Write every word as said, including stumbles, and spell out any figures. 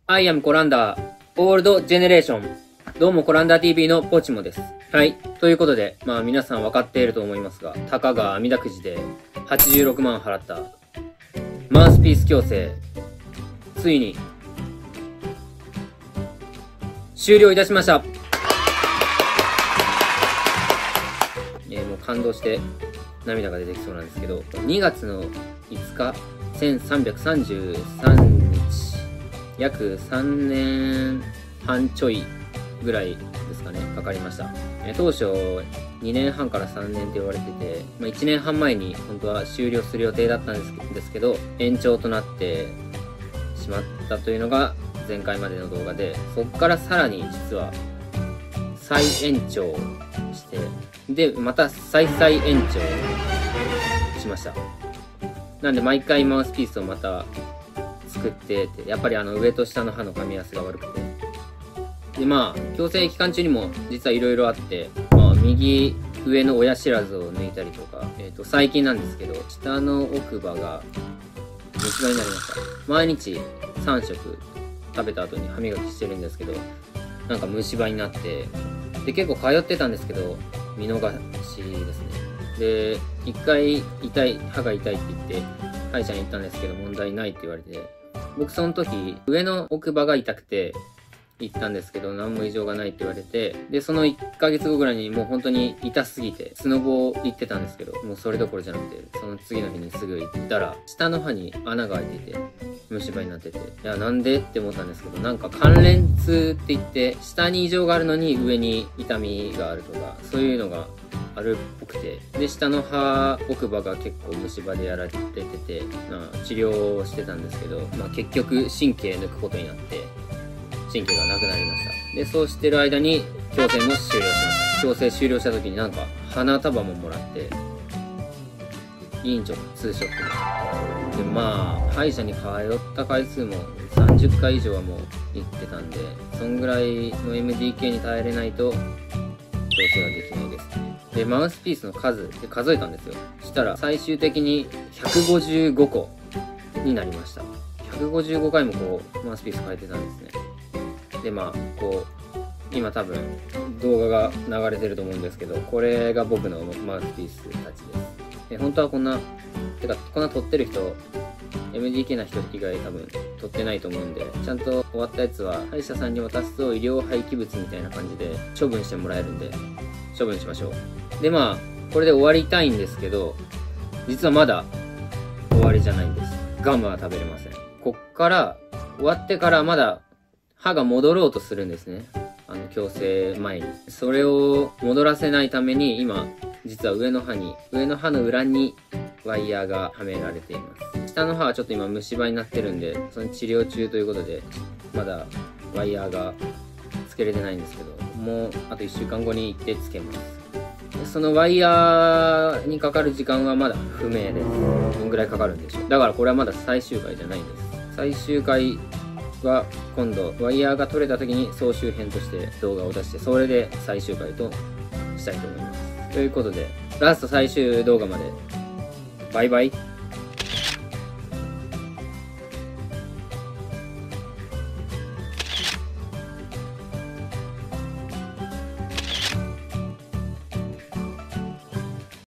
I am コランダー、オールドジェネレーション。どうもコランダー ティーブイ のポチモです。はい。ということで、まあ皆さん分かっていると思いますが、たかが阿弥陀くじではちじゅうろくまん払ったマウスピース矯正、ついに終了いたしました。えー、もう感動して涙が出てきそうなんですけど、にがつのいつか、せんさんびゃくさんじゅうさんにち、約さんねんはんちょいぐらいですかね、かかりました。えー、当初にねんはんからさんねんって言われてて、まあ、いちねんはん前に本当は終了する予定だったんですですけど、延長となってしまったというのが前回までの動画で、そこからさらに実は再延長して、で、また再々延長しました。なんで毎回マウスピースをまた作ってて、やっぱりあの上と下の刃の噛み合わせが悪くて。で、まあ、矯正期間中にも実はいろいろあって、まあ、右上の親知らずを抜いたりとか、えっと、最近なんですけど、下の奥歯が虫歯になりました。毎日さんしょく食べた後に歯磨きしてるんですけど、なんか虫歯になって、で、結構通ってたんですけど、見逃しですね。で、一回痛い、歯が痛いって言って、歯医者に行ったんですけど、問題ないって言われて、僕その時、上の奥歯が痛くて、行ったんですけど、何も異常がないって言われて、で、そのいっかげつごぐらいにもう本当に痛すぎて、スノボ行ってたんですけど、もうそれどころじゃなくて、その次の日にすぐ行ったら、下の歯に穴が開いていて、虫歯になってて、いや、なんでって思ったんですけど、なんか関連痛って言って、下に異常があるのに上に痛みがあるとか、そういうのがあるっぽくて、で、下の歯奥歯が結構虫歯でやられてて、まあ、治療をしてたんですけど、まあ結局神経抜くことになって、神経がなくなりました。で、そうしてる間に矯正も終了しました。矯正終了した時になんか花束ももらって、いいんちょ、ツーショットで。で、まあ、歯医者に通った回数もさんじゅっかい以上はもう行ってたんで、そんぐらいの エムディーケー に耐えれないと、矯正はできないです。で、マウスピースの数で数えたんですよ。したら最終的にひゃくごじゅうごこになりました。ひゃくごじゅうごかいもこう、マウスピース変えてたんですね。で、まあ、こう、今多分動画が流れてると思うんですけど、これが僕のマウスピースたちです。え本当はこんな、てか、こんな撮ってる人、エムディーケー な人以外多分撮ってないと思うんで、ちゃんと終わったやつは歯医者さんに渡すと医療廃棄物みたいな感じで処分してもらえるんで、処分しましょう。で、まあ、これで終わりたいんですけど、実はまだ終わりじゃないんです。ガムは食べれません。こっから、終わってからまだ歯が戻ろうとするんですね。あの、矯正前に。それを戻らせないために、今、実は上の歯に、上の歯の裏にワイヤーがはめられています。下の歯はちょっと今虫歯になってるんで、その治療中ということで、まだワイヤーがつけれてないんですけど、もうあといっしゅうかんごに行ってつけます。でそのワイヤーにかかる時間はまだ不明です。どんぐらいかかるんでしょう。だからこれはまだ最終回じゃないんです。最終回は今度ワイヤーが取れた時に総集編として動画を出して、それで最終回としたいと思います。ということでラスト最終動画までバイバイ。